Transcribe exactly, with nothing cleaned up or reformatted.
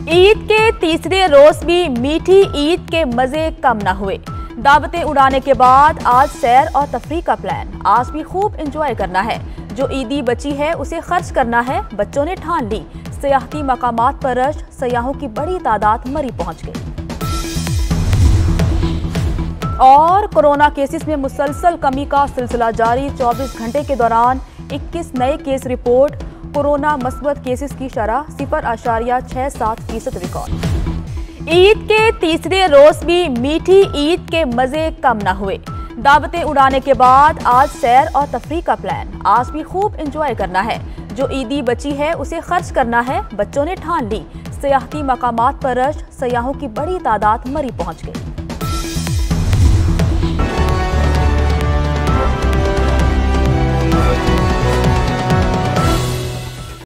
ईद के तीसरे रोज भी मीठी ईद के मजे कम न हुए। दावतें उड़ाने के बाद आज सैर और तफरीह का प्लान। आज भी खूब एंजॉय करना है। जो ईदी बची है उसे खर्च करना है, बच्चों ने ठान ली। सियाहती मकामात पर रश, सयाहों की बड़ी तादाद मरी पहुंच गई। और कोरोना केसेस में मुसलसल कमी का सिलसिला जारी। चौबीस घंटे के दौरान इक्कीस नए केस रिपोर्ट। कोरोना मस्बत केसेस की शरह सिफर आशारिया छह सात फीसद रिकॉर्ड। ईद के तीसरे रोज भी मीठी ईद के मजे कम न हुए। दावतें उड़ाने के बाद आज सैर और तफरीह का प्लान। आज भी खूब एंजॉय करना है। जो ईदी बची है उसे खर्च करना है, बच्चों ने ठान ली। सियाहती मकामात पर रश, सयाहों की बड़ी तादाद मरी पहुंच गई।